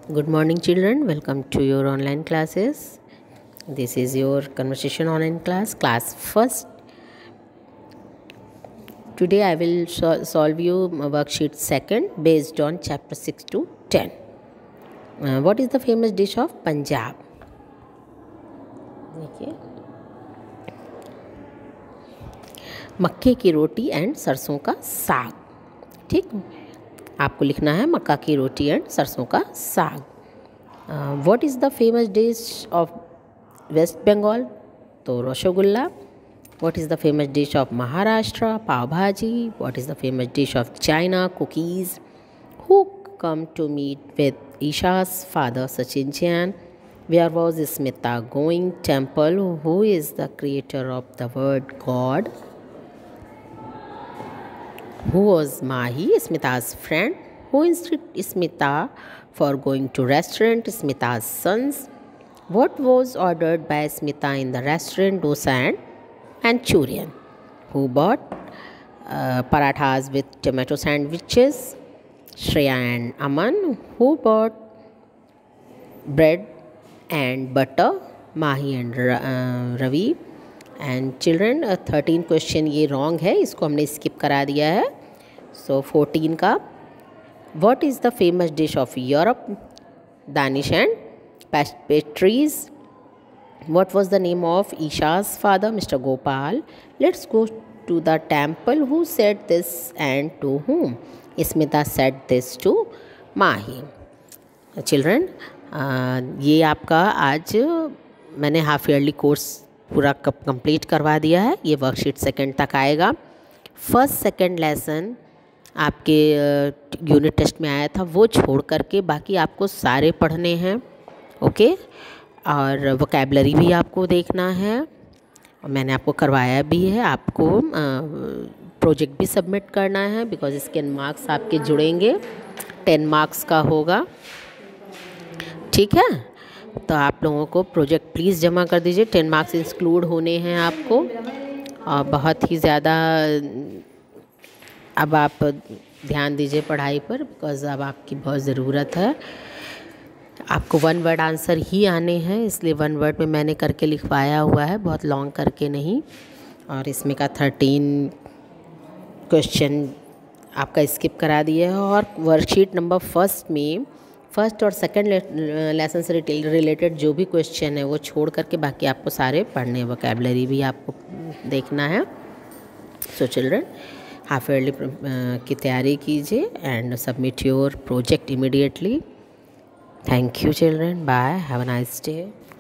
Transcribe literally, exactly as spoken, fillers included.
Good morning, children. Welcome to your online classes. This is your conversation online class, class first. Today I will so- solve you worksheet second based on chapter six to ten. Uh, what is the famous dish of Punjab? देखिए, मक्के की रोटी and sarson ka साग. ठीक, आपको लिखना है मक्का की रोटी and sarson ka saag. What is the famous dish of West Bengal? तो rasgulla. What is the famous dish of Maharashtra? Pav bhaji. What is the famous dish of China? Cookies. Who come to meet with Isha's father Sachin Jain? Where was Smita going? Temple. Who is the creator of the word God? Who was Mahi, Smita's friend? Who instructed Smita for going to restaurant? Smita's sons. What was ordered by Smita in the restaurant? Dosa and Manchurian. Who bought uh, parathas with tomato sandwiches? Shreya and Aman. Who bought bread and butter? Mahi and uh, Ravi. And children thirteen question ये wrong है, इसको हमने स्किप करा दिया है. So fourteen का, what is the famous dish of Europe? Danish and pastries. What was the name of Isha's father? Mister Gopal. Let's go to the temple. Who said this and to whom? Smita said this to Mahi. Children ये आपका आज मैंने half yearly course पूरा complete करवा दिया है. ये worksheet second तक आएगा. फर्स्ट सेकंड लेसन आपके यूनिट टेस्ट में आया था, वो छोड़ करके बाकी आपको सारे पढ़ने हैं. ओके, और वोकैबलरी भी आपको देखना है, और मैंने आपको करवाया भी है. आपको प्रोजेक्ट भी सबमिट करना है, बिकॉज इसके मार्क्स आपके जुड़ेंगे. टेन मार्क्स का होगा. ठीक है, तो आप लोगों को प्रोजेक्ट प्लीज़ जमा कर दीजिए. टेन मार्क्स इंक्लूड होने हैं आपको, और बहुत ही ज़्यादा अब आप ध्यान दीजिए पढ़ाई पर, बिकॉज अब आपकी बहुत ज़रूरत है. आपको वन वर्ड आंसर ही आने हैं, इसलिए वन वर्ड में मैंने करके लिखवाया हुआ है, बहुत लॉन्ग करके नहीं. और इसमें का थर्टीन क्वेश्चन आपका स्किप करा दिया है. और वर्कशीट नंबर फर्स्ट में फर्स्ट और सेकंड लेसन से रिलेटेड जो भी क्वेश्चन है वो छोड़ करके बाकी आपको सारे पढ़ने हैं. वोकैबलरी भी आपको देखना है. सो चिल्ड्रन, हाफ ईयरली की तैयारी कीजिए and submit your project immediately. Thank you children. Bye. Have a nice day.